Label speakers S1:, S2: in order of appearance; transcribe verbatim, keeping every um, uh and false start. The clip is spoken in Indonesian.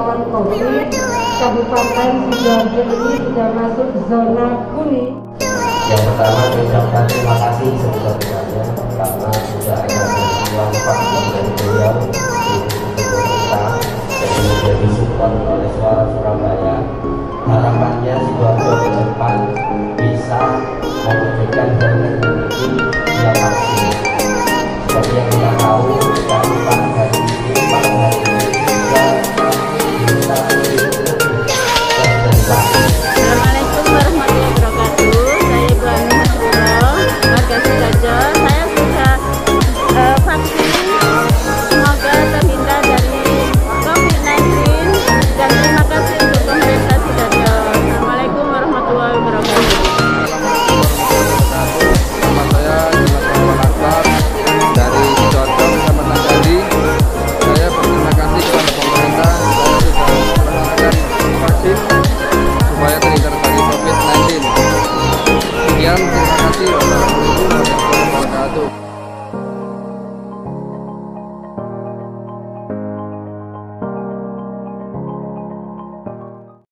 S1: rawan COVID, Kabupaten Sidoarjo ini sudah masuk zona kuning.
S2: Yang pertama, saya ucapkan terima kasih sebesar-besarnya karena sudah ada bantuan vaksin dari beliau di pemerintah dan kemudian disupport oleh Suara Surabaya. Harapannya Sidoarjo ke depan bisa mewujudkan herd immunity via vaksin. Seperti yang kita tahu, cakupan hari ini pada hari ini juga bisa terjadi.
S3: Assalamualaikum warahmatullahi wabarakatuh. Saya Ibu Ani Hasburo, warga Sidoarjo. Saya sudah uh, vaksin. Semoga terhindar dari COVID sembilan belas dan terima kasih untuk pemerintah Sidoarjo. Assalamualaikum warahmatullahi wabarakatuh.
S4: Nama saya Dimas Akbar dari Sidoarjo, Kecamatan Candi. Saya berterima kasih kepada pemerintah. Saya sudah melakukan vaksin supaya terhindar dari COVID sembilan belas. Sekian, terima kasih.